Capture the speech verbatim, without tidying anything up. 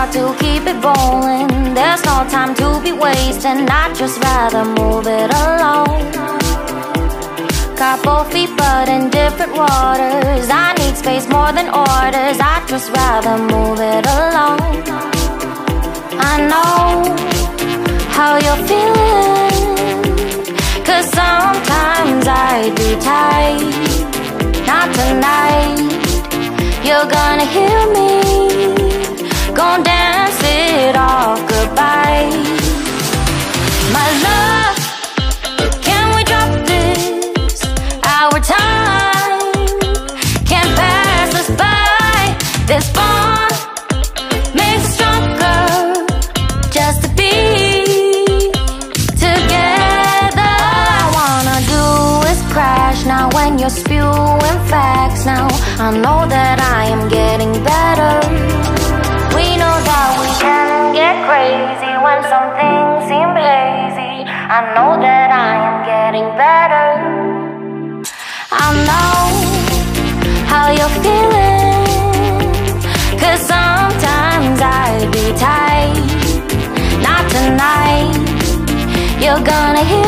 got to keep it rolling. There's no time to be wasting. I'd just rather move it alone. Got both feet but in different waters. I need space more than orders. I'd just rather move it alone. I know how you're feeling, 'cause sometimes I do tight. Not tonight. You're gonna hear me, gon' dance it all goodbye. My love, can we drop this? Our time can't pass us by. This bond makes us stronger, just to be together. All I wanna do is crash now when you're spewing facts. Now I know that I am getting better. We know that we can get crazy when some things seem hazy. I know that I am getting better. I know how you're feeling, 'cause sometimes I be tight. Not tonight. You're gonna hear